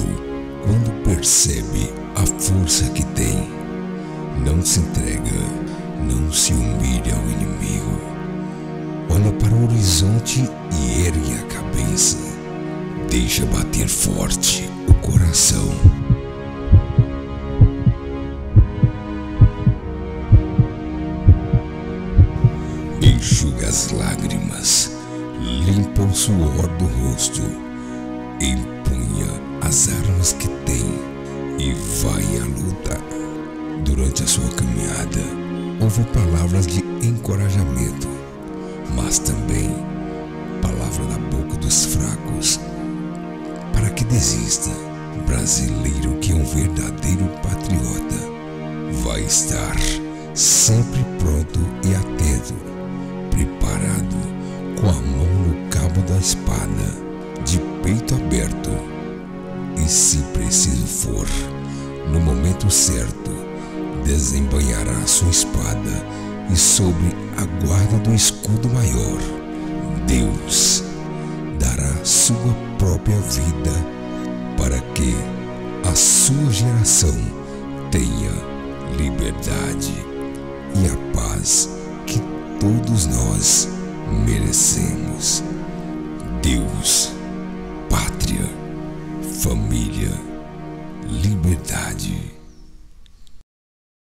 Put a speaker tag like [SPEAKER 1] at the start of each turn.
[SPEAKER 1] povo, quando percebe a força que tem, não se entrega, não se humilha ao inimigo. Olha para o horizonte e ergue a cabeça. Deixa bater forte o coração. Enxuga as lágrimas, limpa o suor do rosto, empunha as armas que tem e vai à luta. Durante a sua caminhada, ouve palavras de encorajamento, mas também palavra da boca dos fracos, para que desista. Brasileiro que é um verdadeiro patriota vai estar sempre pronto e atento, preparado, com a mão no cabo da espada, de peito aberto, e se preciso for, no momento certo, desembainhará sua espada e sobre a guarda do escudo maior, Deus dará sua própria vida para que a sua geração tenha liberdade e a paz que todos nós merecemos. Deus, pátria, família, liberdade.